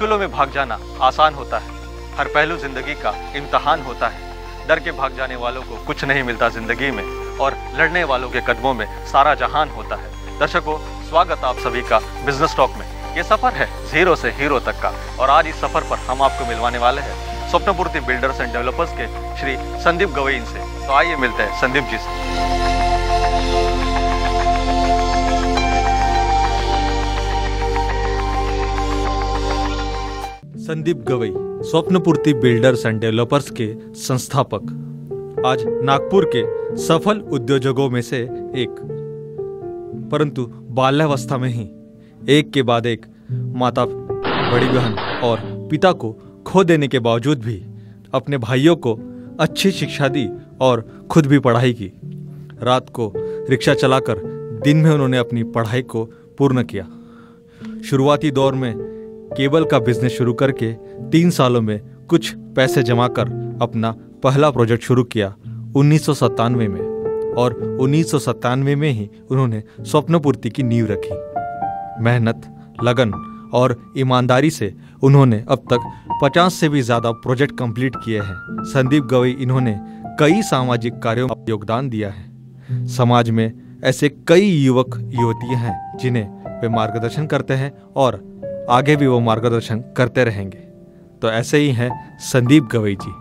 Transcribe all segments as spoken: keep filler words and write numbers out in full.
मुश्किलों में भाग जाना आसान होता है। हर पहलू जिंदगी का इम्तहान होता है। डर के भाग जाने वालों को कुछ नहीं मिलता जिंदगी में, और लड़ने वालों के कदमों में सारा जहान होता है। दर्शकों, स्वागत आप सभी का बिजनेस टॉक में। ये सफर है जीरो से हीरो तक का, और आज इस सफर पर हम आपको मिलवाने वाले हैं स्वप्नपूर्ति बिल्डर्स एंड डेवलपर्स के श्री संदीप गवई से। तो आइए मिलते हैं संदीप जी से। Sandeep Gawai Swapnapurti builders and developers के संस्थापक, आज नागपुर के सफल उद्योजकों में से एक। परंतु बाल्यावस्था में ही एक के बाद एक माता, बड़ी बहन और पिता को खो देने के बावजूद भी अपने भाइयों को अच्छी शिक्षा दी और खुद भी पढ़ाई की। रात को रिक्शा चलाकर दिन में उन्होंने अपनी पढ़ाई को पूर्ण किया। शुरुआती दौर में केबल का बिजनेस शुरू करके तीन सालों में कुछ पैसे जमा कर अपना पहला प्रोजेक्ट शुरू किया उन्नीस सौ सत्तानवे में, और उन्नीस सौ सत्तानवे में ही उन्होंने स्वप्नपूर्ति की नींव रखी। मेहनत, लगन और ईमानदारी से उन्होंने अब तक पचास से भी ज़्यादा प्रोजेक्ट कंप्लीट किए हैं। संदीप गवई इन्होंने कई सामाजिक कार्यों में योगदान दिया है। समाज में ऐसे कई युवक युवतियां हैं जिन्हें वे मार्गदर्शन करते हैं और आगे भी वो मार्गदर्शन करते रहेंगे। तो ऐसे ही हैं संदीप गवई जी।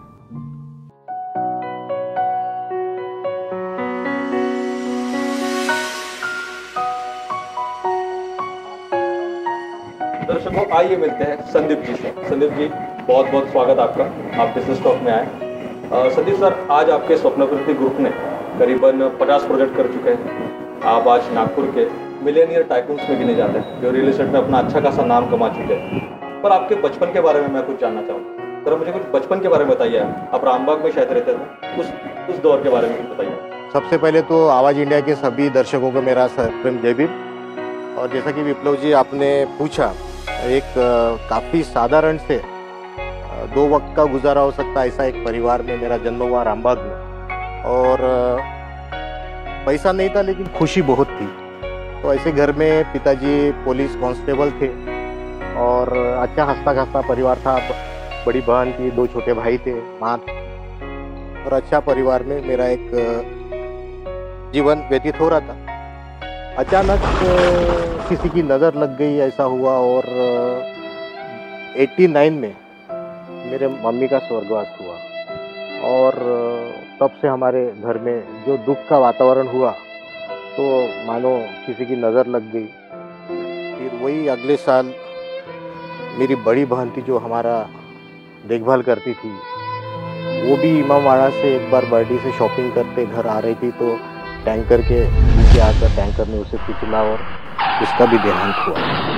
दर्शकों, आइए मिलते हैं संदीप जी से। संदीप जी, बहुत बहुत स्वागत आपका, आप बिजनेस टॉक में आए। uh, संदीप सर, आज आपके स्वप्नपूर्ति ग्रुप ने करीबन पचास प्रोजेक्ट कर चुके हैं। आप आज नागपुर के मिलेनियर टाइकून्स में गिने जाते हैं, जो रियल एस्टेट में अपना अच्छा खासा नाम कमा चुके हैं। पर आपके बचपन के बारे में मैं कुछ जानना चाहूँगा। सर, मुझे कुछ बचपन के बारे में बताइए। आप रामबाग में शायद रहते थे, उस उस दौर के बारे में कुछ बताइए। सबसे पहले तो आवाज़ इंडिया के सभी दर्शकों को मेरा प्रेम जय भीम। और जैसा कि विप्लव जी आपने पूछा, एक काफ़ी साधारण से दो वक्त का गुजारा हो सकता है ऐसा एक परिवार में मेरा जन्म हुआ रामबाग में। और पैसा नहीं था लेकिन खुशी बहुत थी। तो ऐसे घर में पिताजी पुलिस कांस्टेबल थे और अच्छा हंसता खास्ता परिवार था। बड़ी बहन थी, दो छोटे भाई थे, माँ, और अच्छा परिवार में मेरा एक जीवन व्यतीत हो रहा था। अचानक किसी की नज़र लग गई, ऐसा हुआ। और नवासी में मेरे मम्मी का स्वर्गवास हुआ, और तब से हमारे घर में जो दुख का वातावरण हुआ, तो मानो किसी की नज़र लग गई। फिर वही अगले साल मेरी बड़ी बहन थी जो हमारा देखभाल करती थी, वो भी इमामवाड़ा से एक बार बर्डी से शॉपिंग करते घर आ रही थी, तो टैंकर के नीचे आकर टैंकर ने उसे कुचला और उसका भी देहांत हुआ।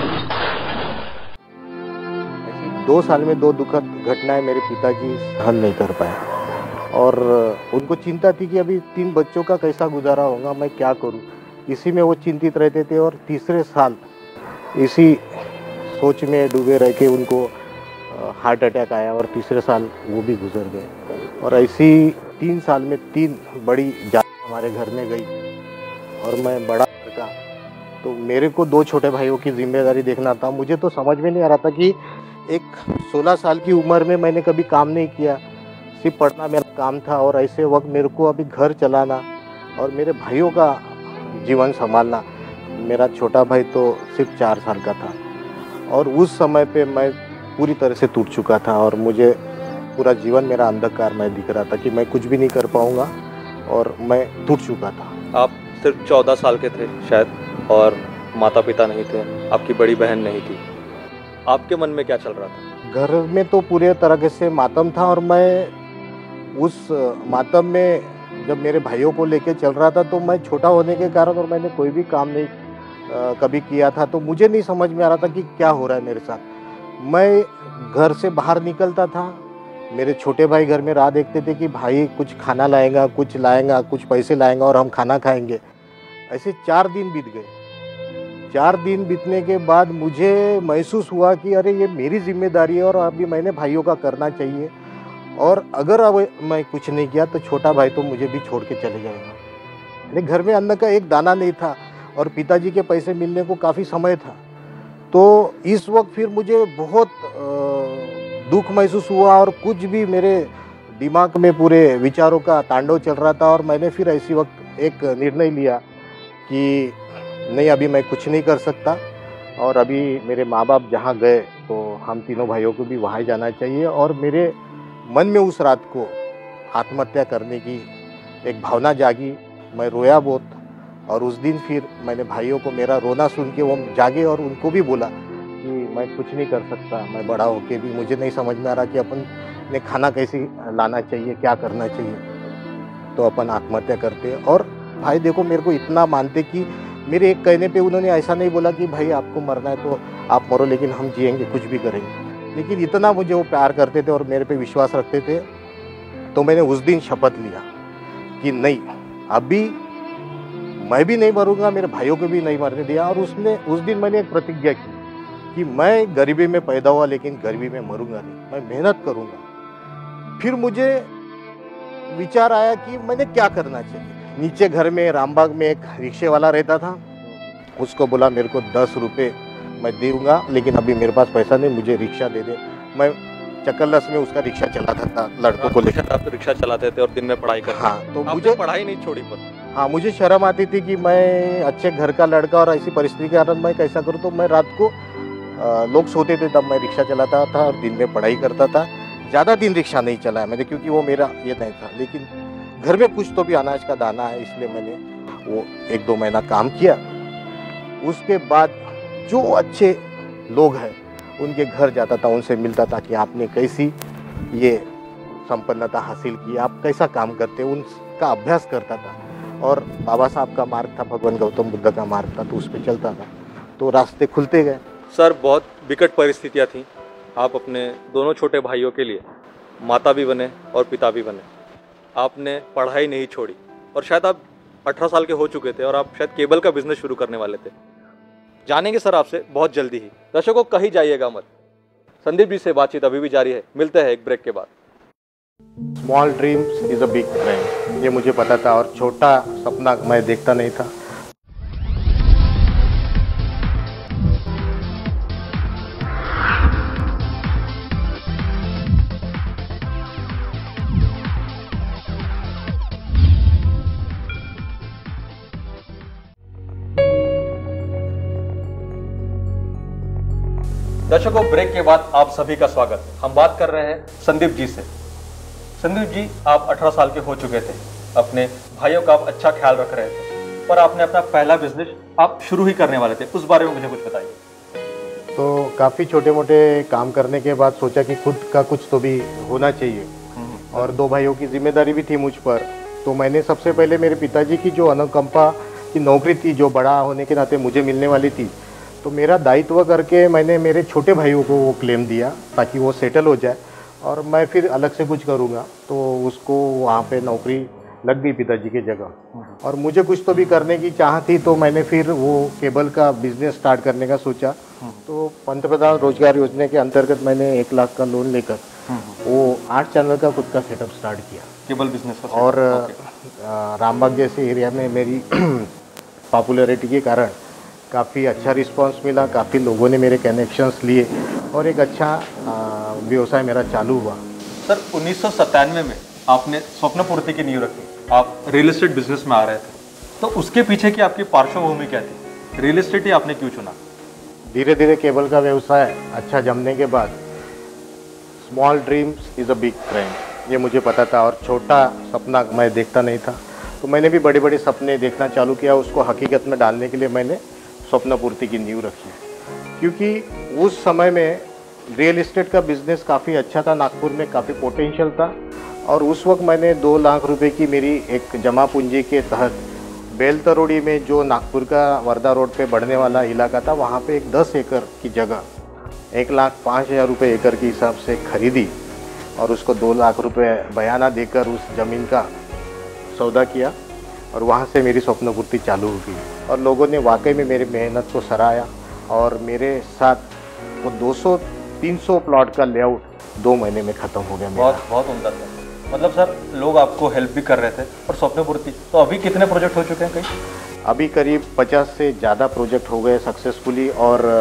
ऐसी दो साल में दो दुखद घटनाएं मेरे पिताजी सहन नहीं कर पाए, और उनको चिंता थी कि अभी तीन बच्चों का कैसा गुजारा होगा, मैं क्या करूं। इसी में वो चिंतित रहते थे, और तीसरे साल इसी सोच में डूबे रह के उनको हार्ट अटैक आया, और तीसरे साल वो भी गुजर गए। और ऐसी तीन साल में तीन बड़ी जान हमारे घर में गई, और मैं बड़ा लड़का, तो मेरे को दो छोटे भाइयों की जिम्मेदारी देखना था। मुझे तो समझ में नहीं आ रहा था कि एक सोलह साल की उम्र में मैंने कभी काम नहीं किया, सिर्फ पढ़ना मेरा काम था, और ऐसे वक्त मेरे को अभी घर चलाना और मेरे भाइयों का जीवन संभालना। मेरा छोटा भाई तो सिर्फ चार साल का था, और उस समय पे मैं पूरी तरह से टूट चुका था, और मुझे पूरा जीवन मेरा अंधकार में दिख रहा था कि मैं कुछ भी नहीं कर पाऊँगा, और मैं टूट चुका था। आप सिर्फ चौदह साल के थे शायद, और माता पिता नहीं थे, आपकी बड़ी बहन नहीं थी। आपके मन में क्या चल रहा था? घर में तो पूरे तरह से मातम था, और मैं उस मातम में जब मेरे भाइयों को लेके चल रहा था, तो मैं छोटा होने के कारण और मैंने कोई भी काम नहीं आ, कभी किया था, तो मुझे नहीं समझ में आ रहा था कि क्या हो रहा है मेरे साथ। मैं घर से बाहर निकलता था, मेरे छोटे भाई घर में राह देखते थे कि भाई कुछ खाना लाएगा, कुछ लाएगा, कुछ पैसे लाएगा और हम खाना खाएंगे। ऐसे चार दिन बीत गए। चार दिन बीतने के बाद मुझे महसूस हुआ कि अरे ये मेरी जिम्मेदारी है, और अभी मैंने भाइयों का करना चाहिए, और अगर अब मैं कुछ नहीं किया तो छोटा भाई तो मुझे भी छोड़ के चले जाएगा। मेरे घर में अन्न का एक दाना नहीं था, और पिताजी के पैसे मिलने को काफ़ी समय था। तो इस वक्त फिर मुझे बहुत अ, दुख महसूस हुआ और कुछ भी मेरे दिमाग में पूरे विचारों का तांडव चल रहा था। और मैंने फिर ऐसी वक्त एक निर्णय लिया कि नहीं, अभी मैं कुछ नहीं कर सकता और अभी मेरे माँ बाप जहाँ गए तो हम तीनों भाइयों को भी वहाँ जाना चाहिए। और मेरे मन में उस रात को आत्महत्या करने की एक भावना जागी। मैं रोया बहुत और उस दिन फिर मैंने भाइयों को मेरा रोना सुन के वो जागे और उनको भी बोला कि मैं कुछ नहीं कर सकता, मैं बड़ा होके भी मुझे नहीं समझ में आ रहा कि अपन ने खाना कैसे लाना चाहिए, क्या करना चाहिए, तो अपन आत्महत्या करते। और भाई देखो मेरे को इतना मानते कि मेरे एक कहने पे उन्होंने ऐसा नहीं बोला कि भाई आपको मरना है तो आप मरो, लेकिन हम जिएंगे, कुछ भी करेंगे। लेकिन इतना मुझे वो प्यार करते थे और मेरे पे विश्वास रखते थे। तो मैंने उस दिन शपथ लिया कि नहीं, अभी मैं भी नहीं मरूंगा, मेरे भाइयों को भी नहीं मरने दिया। और उसने उस दिन मैंने एक प्रतिज्ञा की कि मैं गरीबी में पैदा हुआ लेकिन गरीबी में मरूंगा नहीं, मैं मेहनत करूंगा। फिर मुझे विचार आया कि मैंने क्या करना चाहिए। नीचे घर में रामबाग में एक रिक्शे वाला रहता था, उसको बोला मेरे को दस रुपये मैं दूंगा, लेकिन अभी मेरे पास पैसा नहीं, मुझे रिक्शा दे दे। मैं चक्करलस में उसका रिक्शा चलाता था लड़कों को लेकर। आप रिक्शा चलाते थे और दिन में पढ़ाई करते हाँ, तो आपने मुझे पढ़ाई नहीं छोड़ी पर हाँ मुझे शर्म आती थी कि मैं अच्छे घर का लड़का और ऐसी परिस्थिति के कारण मैं कैसा करूँ। तो मैं रात को आ, लोग सोते थे तब मैं रिक्शा चलाता था और दिन में पढ़ाई करता था। ज़्यादा दिन रिक्शा नहीं चलाया मैंने, क्योंकि वो मेरा ये नहीं था, लेकिन घर में कुछ तो भी अनाज का दाना है, इसलिए मैंने वो एक दो महीना काम किया। उसके बाद जो अच्छे लोग हैं उनके घर जाता था, उनसे मिलता था कि आपने कैसी ये संपन्नता हासिल की, आप कैसा काम करते, उनका अभ्यास करता था। और बाबा साहब का मार्ग था, भगवान गौतम बुद्ध का मार्ग था, तो उस पर चलता था, तो रास्ते खुलते गए। सर, बहुत विकट परिस्थितियाँ थीं। आप अपने दोनों छोटे भाइयों के लिए माता भी बने और पिता भी बने। आपने पढ़ाई नहीं छोड़ी और शायद आप अठारह साल के हो चुके थे और आप शायद केबल का बिजनेस शुरू करने वाले थे। जानेंगे सर आपसे बहुत जल्दी ही। दर्शकों, कहीं जाइएगा मत। संदीप जी से बातचीत अभी भी जारी है। मिलते हैं एक ब्रेक के बाद। Small dreams is a big dream, ये मुझे पता था और छोटा सपना मैं देखता नहीं था। दर्शकों, ब्रेक के बाद आप सभी का स्वागत। हम बात कर रहे हैं संदीप जी से। संदीप जी, आप अठारह साल के हो चुके थे, अपने भाइयों का आप अच्छा ख्याल रख रहे थे, पर आपने अपना पहला बिजनेस आप शुरू ही करने वाले थे, उस बारे में मुझे कुछ बताइए। तो काफ़ी छोटे मोटे काम करने के बाद सोचा कि खुद का कुछ तो भी होना चाहिए, और दो भाइयों की जिम्मेदारी भी थी मुझ पर। तो मैंने सबसे पहले मेरे पिताजी की जो अनुकंपा की नौकरी थी, जो बड़ा होने के नाते मुझे मिलने वाली थी, तो मेरा दायित्व करके मैंने मेरे छोटे भाइयों को वो क्लेम दिया ताकि वो सेटल हो जाए और मैं फिर अलग से कुछ करूँगा। तो उसको वहाँ पे नौकरी लग गई पिताजी की जगह, और मुझे कुछ तो भी करने की चाह थी। तो मैंने फिर वो केबल का बिजनेस स्टार्ट करने का सोचा। तो पंतप्रधान रोजगार योजना के अंतर्गत मैंने एक लाख का लोन लेकर वो आठ चैनल का खुद का सेटअप स्टार्ट किया, केबल बिजनेस का। और रामबाग जैसे एरिया में मेरी पॉपुलैरिटी के कारण काफ़ी अच्छा रिस्पांस मिला, काफ़ी लोगों ने मेरे कनेक्शंस लिए और एक अच्छा व्यवसाय मेरा चालू हुआ। सर, उन्नीस सौ सत्तानवे में आपने स्वप्न पूर्ति की नींव रखी। आप रियल एस्टेट बिजनेस में आ रहे थे, तो उसके पीछे की आपकी पार्श्वभूमि क्या थी? रियल एस्टेट ही आपने क्यों चुना? धीरे धीरे केबल का व्यवसाय अच्छा जमने के बाद small dreams is a big dream, ये मुझे पता था और छोटा सपना मैं देखता नहीं था। तो मैंने भी बड़े बड़े सपने देखना चालू किया। उसको हकीकत में डालने के लिए मैंने स्वप्न पूर्ति की नींव रखी, क्योंकि उस समय में रियल एस्टेट का बिज़नेस काफ़ी अच्छा था, नागपुर में काफ़ी पोटेंशियल था। और उस वक्त मैंने दो लाख रुपए की मेरी एक जमा पूंजी के तहत बेलतरोड़ी में, जो नागपुर का वर्धा रोड पे बढ़ने वाला इलाका था, वहाँ पे एक दस एकड़ की जगह एक लाख पाँच हज़ार रुपये एकड़ के हिसाब से खरीदी और उसको दो लाख रुपए बयाना देकर उस ज़मीन का सौदा किया, और वहाँ से मेरी स्वप्न पूर्ति चालू हो गई। और लोगों ने वाकई में मेरी मेहनत को सराहा और मेरे साथ वो दो सौ तीन सौ प्लॉट का लेआउट दो महीने में ख़त्म हो गया। बहुत बहुत उम्दा था। मतलब सर, लोग आपको हेल्प भी कर रहे थे और स्वप्न पूर्ति। तो अभी कितने प्रोजेक्ट हो चुके हैं? कहीं अभी करीब पचास से ज़्यादा प्रोजेक्ट हो गए सक्सेसफुली, और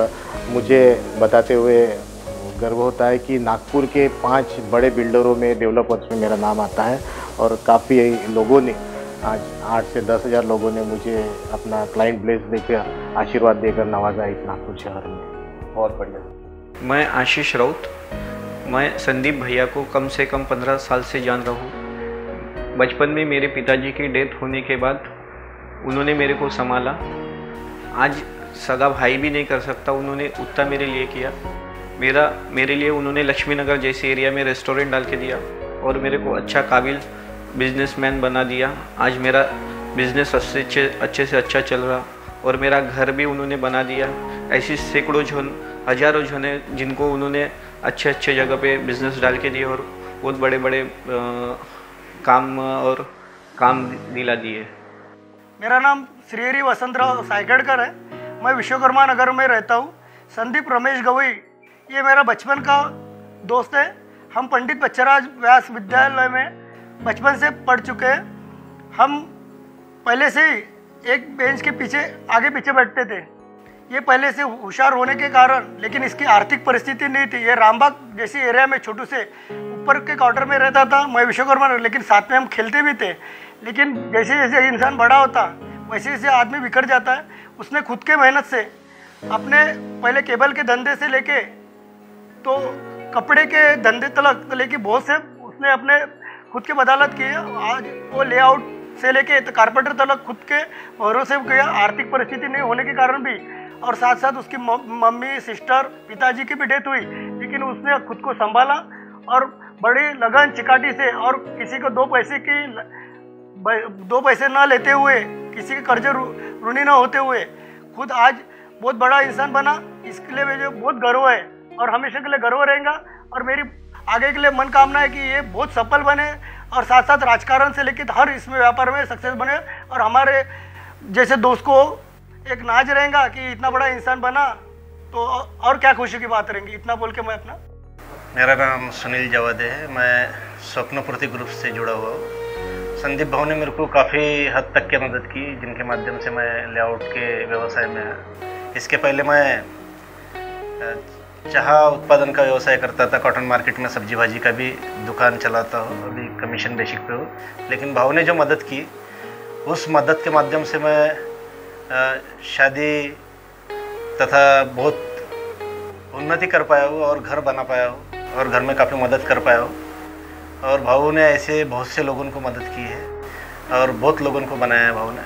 मुझे बताते हुए गर्व होता है कि नागपुर के पांच बड़े बिल्डरों में, डेवलपर्स में मेरा नाम आता है और काफ़ी लोगों ने, आज आठ से दस हज़ार लोगों ने मुझे अपना क्लाइंट ब्लेस देकर आशीर्वाद देकर नवाजा इस नागपुर शहर में। बहुत बढ़िया। मैं आशीष राउत, मैं संदीप भैया को कम से कम पंद्रह साल से जान रहा हूँ। बचपन में मेरे पिताजी की डेथ होने के बाद उन्होंने मेरे को संभाला। आज सगा भाई भी नहीं कर सकता, उन्होंने उतना मेरे लिए किया। मेरा मेरे लिए उन्होंने लक्ष्मी नगर जैसे एरिया में रेस्टोरेंट डाल के दिया और मेरे को अच्छा काबिल बिजनेसमैन बना दिया। आज मेरा बिजनेस अच्छे अच्छे से अच्छा चल रहा और मेरा घर भी उन्होंने बना दिया। ऐसी सैकड़ों जन, हजारों जन हैं जिनको उन्होंने अच्छे अच्छे जगह पे बिजनेस डाल के दिए और बहुत बड़े बड़े आ, काम और काम दिला दिए। मेरा नाम श्रीहरि वसंतराव सायगड़कर है। मैं विश्वकर्मा नगर में रहता हूँ। संदीप रमेश गवई ये मेरा बचपन का दोस्त है। हम पंडित बच्चराज व्यास विद्यालय में बचपन से पढ़ चुके हैं। हम पहले से ही एक बेंच के पीछे आगे पीछे बैठते थे। ये पहले से होशियार होने के कारण, लेकिन इसकी आर्थिक परिस्थिति नहीं थी। ये रामबाग जैसी एरिया में छोटू से ऊपर के क्वार्टर में रहता था। मैं विश्वकर्मा, लेकिन साथ में हम खेलते भी थे। लेकिन जैसे जैसे इंसान बड़ा होता वैसे वैसे आदमी बिखर जाता है। उसने खुद के मेहनत से अपने पहले केबल के धंधे से लेके तो कपड़े के धंधे तक तो लेके बहुत से उसने अपने खुद के बदौलत किए। आज वो लेआउट से लेके तो कारपेंटर तक खुद के भरोसे किया। आर्थिक परिस्थिति नहीं होने के कारण भी, और साथ साथ उसकी मम्मी, सिस्टर, पिताजी की भी डेथ हुई, लेकिन उसने खुद को संभाला और बड़ी लगन चिकाटी से और किसी को दो पैसे की दो पैसे ना लेते हुए, किसी के कर्जे ऋणी ना होते हुए खुद आज बहुत बड़ा इंसान बना। इसके लिए मुझे बहुत गर्व है और हमेशा के लिए गर्व रहेगा। और मेरी आगे के लिए मन कामना है कि ये बहुत सफल बने और साथ साथ राजकारण से लेकर हर इसमें व्यापार में सक्सेस बने। और हमारे जैसे दोस्त को एक नाज रहेगा कि इतना बड़ा इंसान बना, तो और क्या खुशी की बात रहेगी। इतना बोल के मैं अपना मेरा नाम सुनील जवादे है। मैं स्वप्नपूर्ति ग्रुप से जुड़ा हुआ हूँ। संदीप भाव ने मेरे को काफ़ी हद तक की मदद की, जिनके माध्यम से मैं लेआउट के व्यवसाय में आया। इसके पहले मैं चाह उत्पादन का व्यवसाय करता था। कॉटन मार्केट में सब्जी भाजी का भी दुकान चलाता हूँ, अभी कमीशन बेसिक पे हूँ। लेकिन भाव ने जो मदद की, उस मदद के माध्यम से मैं शादी तथा बहुत उन्नति कर पाया हूँ और घर बना पाया हूँ और घर में काफ़ी मदद कर पाया हूँ। और भाव ने ऐसे बहुत से लोगों को मदद की है और बहुत लोगों को बनाया है भाव ने।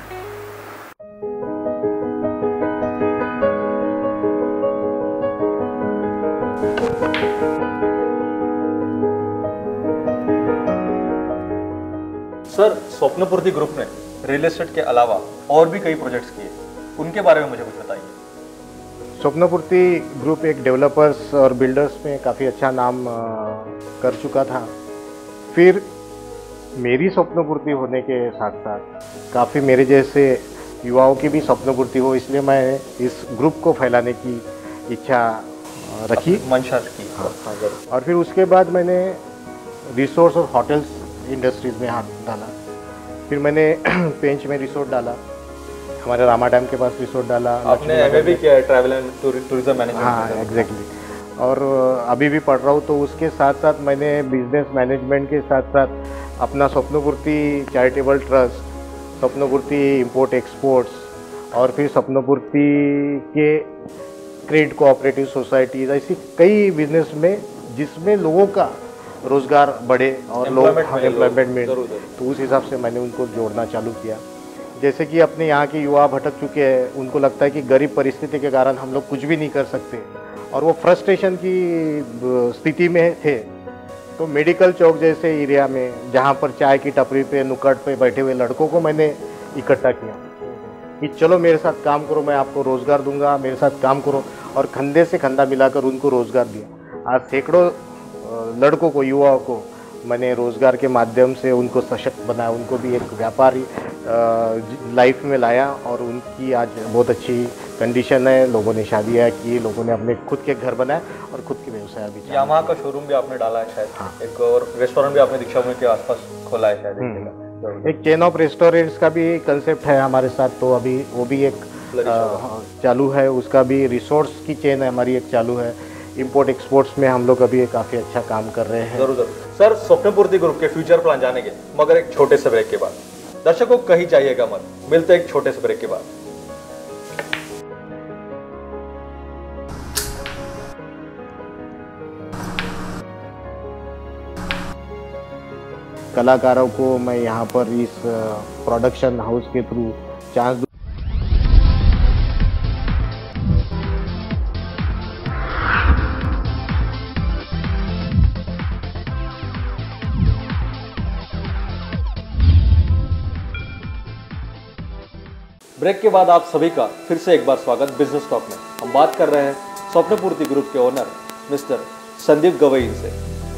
सर, स्वप्नपूर्ति ग्रुप ने रियल एस्टेट के अलावा और भी कई प्रोजेक्ट्स किए, उनके बारे में मुझे कुछ बताइए। स्वप्नपूर्ति ग्रुप एक डेवलपर्स और बिल्डर्स में काफ़ी अच्छा नाम कर चुका था। फिर मेरी स्वप्नपूर्ति होने के साथ साथ काफ़ी मेरे जैसे युवाओं की भी स्वप्नपूर्ति हो, इसलिए मैं इस ग्रुप को फैलाने की इच्छा रखी, मंशा की। हाँ, और फिर उसके बाद मैंने रिसोर्स और होटल्स इंडस्ट्रीज़ में हाथ डाला। फिर मैंने पेंच में रिसोर्ट डाला, हमारे रामा डैम के पास रिसोर्ट डाला। आपने एमए भी किया है, ट्रैवल एंड टूरिज्म मैनेजमेंट। हाँ, एग्जैक्टली। और अभी भी पढ़ रहा हूँ, तो उसके साथ साथ मैंने बिजनेस मैनेजमेंट के साथ साथ अपना Swapnapurti charitable trust, Swapnapurti import exports और फिर स्वप्नपूर्ति के क्रेडिट कोऑपरेटिव सोसाइटीज, ऐसी कई बिजनेस में जिसमें लोगों का रोज़गार बढ़े और लोग एम्प्लॉयमेंट मिले, तो उस हिसाब से मैंने उनको जोड़ना चालू किया। जैसे कि अपने यहाँ के युवा भटक चुके हैं, उनको लगता है कि गरीब परिस्थिति के कारण हम लोग कुछ भी नहीं कर सकते और वो फ्रस्ट्रेशन की स्थिति में थे। तो मेडिकल चौक जैसे एरिया में, जहाँ पर चाय की टपरी पे नुक्कड़ पे बैठे हुए लड़कों को मैंने इकट्ठा किया कि चलो मेरे साथ काम करो, मैं आपको रोज़गार दूंगा, मेरे साथ काम करो। और कंधे से कंधा मिलाकर उनको रोज़गार दिया। आज सैकड़ों लड़कों को, युवाओं को मैंने रोज़गार के माध्यम से उनको सशक्त बनाया, उनको भी एक व्यापारी लाइफ में लाया और उनकी आज बहुत अच्छी कंडीशन है। लोगों ने शादियाँ की, लोगों ने अपने खुद के घर बनाए और खुद के व्यवसाय भी। यामाहा का शोरूम भी आपने डाला है शायद। हाँ। एक और रेस्टोरेंट भी आपने दीक्षाभूमि के आसपास खोला है शायद। एक चेन ऑफ रेस्टोरेंट्स का भी कंसेप्ट है हमारे साथ, तो अभी वो भी एक अ, चालू है, उसका भी रिसोर्स की चेन है हमारी एक चालू है। इंपोर्ट एक्सपोर्ट्स में हम लोग अभी काफ़ी अच्छा काम कर रहे हैं। जरूर जरूर सर, स्वप्नपूर्ति ग्रुप के फ्यूचर प्लान जानेंगे, मगर एक छोटे से ब्रेक के बाद। दर्शकों कहीं जाइएगा मत, मिलते हैं एक छोटे से ब्रेक के बाद। कलाकारों को मैं यहाँ पर इस प्रोडक्शन हाउस के थ्रू चांस दूँ। ब्रेक के बाद आप सभी का फिर से एक बार स्वागत बिजनेस टॉक में। हम बात कर रहे हैं स्वप्नपूर्ति ग्रुप के ओनर मिस्टर संदीप गवई से।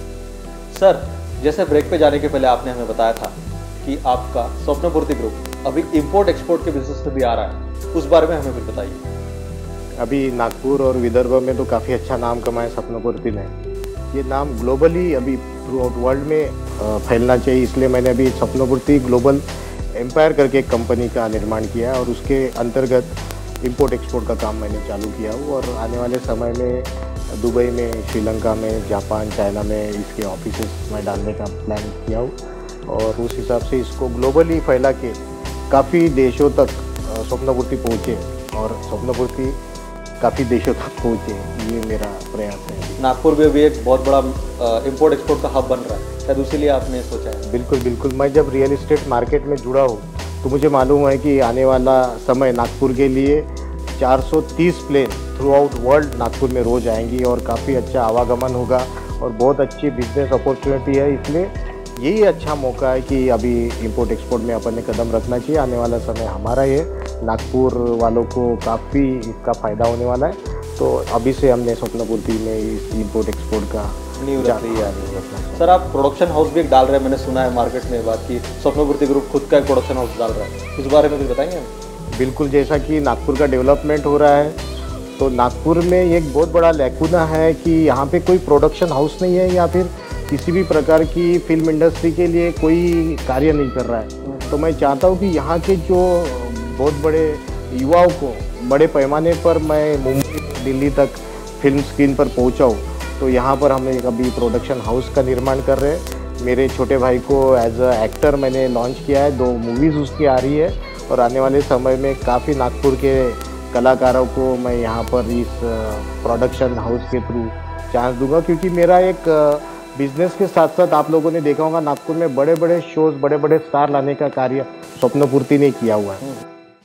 सर, जैसे ब्रेक पे जाने के पहले आपने हमें बताया था कि आपका स्वप्नपूर्ति ग्रुप अभी इंपोर्ट एक्सपोर्ट के बिजनेस में भी आ रहा है, उस बारे में हमें कुछ बताइए। अभी नागपुर और विदर्भ में तो काफ़ी अच्छा नाम कमाया स्वप्नपूर्ति ने। ये नाम ग्लोबली अभी थ्रू आउट वर्ल्ड में फैलना चाहिए, इसलिए मैंने अभी स्वप्नपूर्ति ग्लोबल एम्पायर करके एक कंपनी का निर्माण किया और उसके अंतर्गत इंपोर्ट एक्सपोर्ट का काम मैंने चालू किया हूँ। और आने वाले समय में दुबई में, श्रीलंका में, जापान, चाइना में इसके ऑफिसेस में डालने का प्लान किया हूँ और उस हिसाब से इसको ग्लोबली फैला के काफ़ी देशों तक स्वप्नपूर्ति पहुँचे और स्वप्नपूर्ति काफ़ी देशों तक पहुँचे, ये मेरा प्रयास है। नागपुर में भी एक बहुत बड़ा इंपोर्ट एक्सपोर्ट का हब बन रहा है, शायद उसीलिए आपने सोचा है। बिल्कुल बिल्कुल, मैं जब रियल एस्टेट मार्केट में जुड़ा हूँ तो मुझे मालूम है कि आने वाला समय नागपुर के लिए चार सौ तीस plane throughout world Nagpur में रोज़ आएंगी और काफ़ी अच्छा आवागमन होगा और बहुत अच्छी बिजनेस अपॉर्चुनिटी है। इसलिए यही अच्छा मौका है कि अभी इंपोर्ट एक्सपोर्ट में अपन ने कदम रखना चाहिए। आने वाला समय हमारा है, नागपुर वालों को काफ़ी इसका फ़ायदा होने वाला है। तो अभी से हमने स्वप्नपूर्ति में इस इंपोर्ट एक्सपोर्ट का न्यू रख रही है। सर, आप प्रोडक्शन हाउस भी एक डाल रहे हैं, मैंने सुना है मार्केट में बात की स्वप्नपूर्ति ग्रुप खुद का एक प्रोडक्शन हाउस डाल रहा है, इस बारे में कुछ बताएंगे? बिल्कुल, जैसा कि नागपुर का डेवलपमेंट हो रहा है तो नागपुर में एक बहुत बड़ा लैकुना है कि यहाँ पे कोई प्रोडक्शन हाउस नहीं है या फिर किसी भी प्रकार की फिल्म इंडस्ट्री के लिए कोई कार्य नहीं कर रहा है। तो मैं चाहता हूँ कि यहाँ के जो बहुत बड़े युवाओं को बड़े पैमाने पर मैं मुंबई, दिल्ली तक फिल्म स्क्रीन पर पहुँचाऊँ। तो यहाँ पर हम एक अभी प्रोडक्शन हाउस का निर्माण कर रहे हैं। मेरे छोटे भाई को एज अ एक्टर मैंने लॉन्च किया है, दो मूवीज़ उसकी आ रही है और आने वाले समय में काफ़ी नागपुर के कलाकारों को मैं यहाँ पर इस प्रोडक्शन हाउस के थ्रू चांस दूंगा, क्योंकि मेरा एक बिजनेस के साथ साथ आप लोगों ने देखा होगा नागपुर में बड़े बड़े शोज, बड़े बड़े स्टार लाने का कार्य स्वप्नपूर्ति ने किया हुआ है।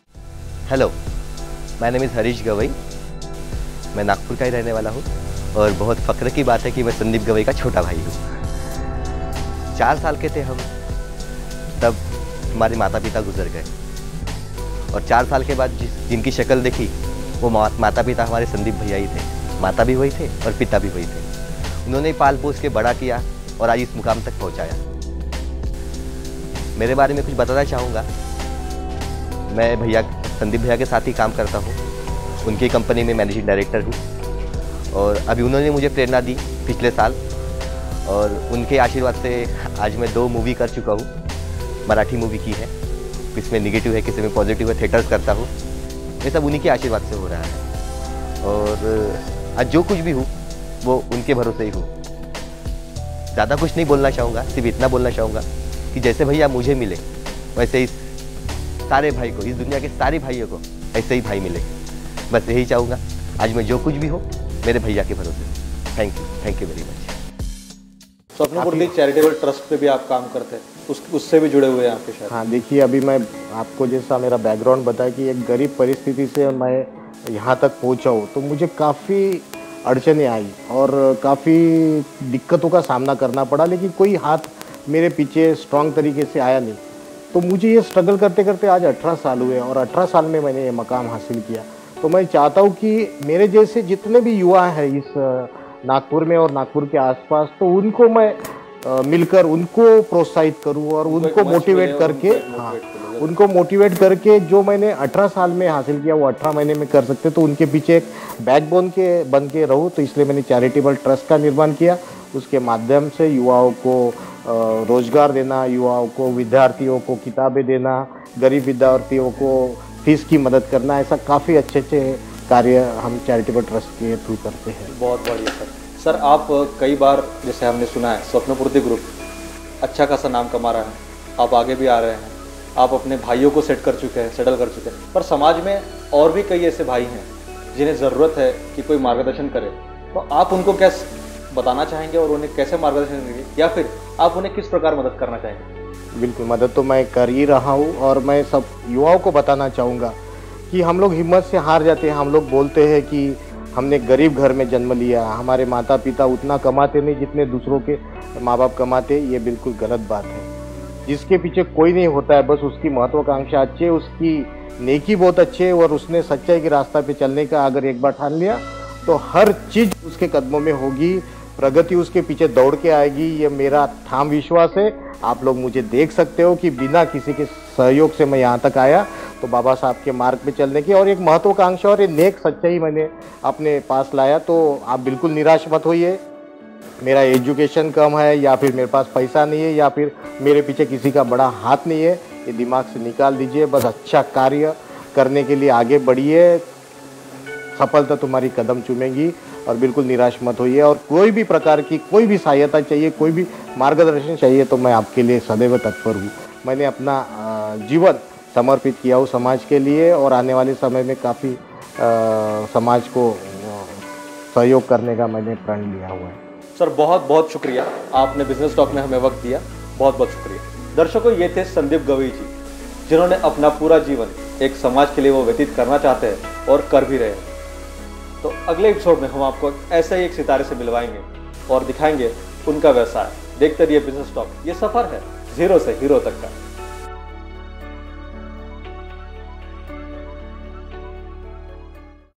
Hello, my name is Harish Gawai. मैं नागपुर का ही रहने वाला हूँ और बहुत फ़ख्र की बात है कि मैं संदीप गवई का छोटा भाई हूँ। चार साल के थे हम तब हमारे माता पिता गुजर गए और चार साल के बाद जिस जिनकी शक्ल देखी वो माता पिता हमारे संदीप भैया ही थे। माता भी वही थे और पिता भी वही थे। उन्होंने पाल पोस के बड़ा किया और आज इस मुकाम तक पहुंचाया। मेरे बारे में कुछ बताना चाहूँगा। मैं भैया संदीप भैया के साथ ही काम करता हूँ, उनकी कंपनी में मैनेजिंग डायरेक्टर हूँ और अभी उन्होंने मुझे प्रेरणा दी पिछले साल और उनके आशीर्वाद से आज मैं दो मूवी कर चुका हूँ। मराठी मूवी की है, किसी में निगेटिव है, किसी में पॉजिटिव है, थिएटर्स करता हूँ। ये सब उन्हीं के आशीर्वाद से हो रहा है और आज जो कुछ भी हूँ वो उनके भरोसे ही हूँ। ज़्यादा कुछ नहीं बोलना चाहूँगा, सिर्फ इतना बोलना चाहूँगा कि जैसे भैया मुझे मिले वैसे ही सारे भाई को, इस दुनिया के सारे भाइयों को ऐसे ही भाई मिले। बस यही चाहूँगा। आज मैं जो कुछ भी हो मेरे भैया के भरोसे। Thank you, thank you very much. Swapnapurti charitable trust पे भी आप काम करते हैं, उस उससे भी जुड़े हुए हैं आपके साथ? हाँ, देखिए अभी मैं आपको जैसा मेरा बैकग्राउंड बताया कि एक गरीब परिस्थिति से मैं यहाँ तक पहुँचा हूँ तो मुझे काफ़ी अड़चनें आई और काफ़ी दिक्कतों का सामना करना पड़ा, लेकिन कोई हाथ मेरे पीछे स्ट्रांग तरीके से आया नहीं। तो मुझे ये स्ट्रगल करते करते आज अठारह साल हुए और अठारह साल में मैंने ये मकाम हासिल किया। तो मैं चाहता हूँ कि मेरे जैसे जितने भी युवा हैं इस नागपुर में और नागपुर के आसपास, तो उनको मैं आ, मिलकर उनको प्रोत्साहित करूँ और उनको मोटिवेट करके, हाँ, उनको मोटिवेट करके जो मैंने अठारह साल में हासिल किया वो अठारह महीने में कर सकते, तो उनके पीछे एक बैकबोन के बन के रहूँ। तो इसलिए मैंने चैरिटेबल ट्रस्ट का निर्माण किया। उसके माध्यम से युवाओं को रोज़गार देना, युवाओं को, विद्यार्थियों को किताबें देना, गरीब विद्यार्थियों को फीस की मदद करना, ऐसा काफ़ी अच्छे अच्छे कार्य हम चैरिटेबल ट्रस्ट के थ्रू करते हैं। बहुत बढ़िया सर। सर आप कई बार जैसे हमने सुना है स्वप्नपूर्ति ग्रुप अच्छा खासा नाम कमा रहा है, आप आगे भी आ रहे हैं, आप अपने भाइयों को सेट कर चुके हैं, सेटल कर चुके हैं, पर समाज में और भी कई ऐसे भाई हैं जिन्हें ज़रूरत है कि कोई मार्गदर्शन करे, तो आप उनको क्या बताना चाहेंगे और उन्हें कैसे मार्गदर्शन देंगे, या फिर आप उन्हें किस प्रकार मदद करना चाहेंगे? बिल्कुल, मदद तो मैं कर ही रहा हूँ और मैं सब युवाओं को बताना चाहूँगा कि हम लोग हिम्मत से हार जाते हैं। हम लोग बोलते हैं कि हमने गरीब घर में जन्म लिया, हमारे माता पिता उतना कमाते नहीं जितने दूसरों के माँ बाप कमाते। ये बिल्कुल गलत बात है। जिसके पीछे कोई नहीं होता है, बस उसकी महत्वाकांक्षा अच्छी है, उसकी नेकी बहुत अच्छी है और उसने सच्चाई के रास्ता पे चलने का अगर एक बार ठान लिया तो हर चीज़ उसके कदमों में होगी, प्रगति उसके पीछे दौड़ के आएगी। ये मेरा ठाम विश्वास है। आप लोग मुझे देख सकते हो कि बिना किसी के सहयोग से मैं यहाँ तक आया तो बाबा साहब के मार्ग पे चलने की और एक महत्वाकांक्षा और एक नेक सच्चाई मैंने अपने पास लाया। तो आप बिल्कुल निराश मत होइए। मेरा एजुकेशन कम है या फिर मेरे पास पैसा नहीं है या फिर मेरे पीछे किसी का बड़ा हाथ नहीं है, ये दिमाग से निकाल दीजिए। बस अच्छा कार्य करने के लिए आगे बढ़िए, सफलता तुम्हारी कदम चूमेगी और बिल्कुल निराश मत होइए। और कोई भी प्रकार की कोई भी सहायता चाहिए, कोई भी मार्गदर्शन चाहिए तो मैं आपके लिए सदैव तत्पर हूँ। मैंने अपना जीवन समर्पित किया हूँ समाज के लिए और आने वाले समय में काफ़ी समाज को सहयोग करने का मैंने प्रण लिया हुआ है। सर बहुत बहुत शुक्रिया, आपने बिजनेस टॉक में हमें वक्त दिया, बहुत बहुत शुक्रिया। दर्शकों, ये थे संदीप गवई जी, जिन्होंने अपना पूरा जीवन एक समाज के लिए वो व्यतीत करना चाहते हैं और कर भी रहे हैं। तो अगले एपिसोड में हम आपको ऐसे ही एक सितारे से मिलवाएंगे और दिखाएंगे उनका व्यवसाय। देखते रहिए बिजनेस टॉक, ये सफ़र है जीरो से हीरो तक का।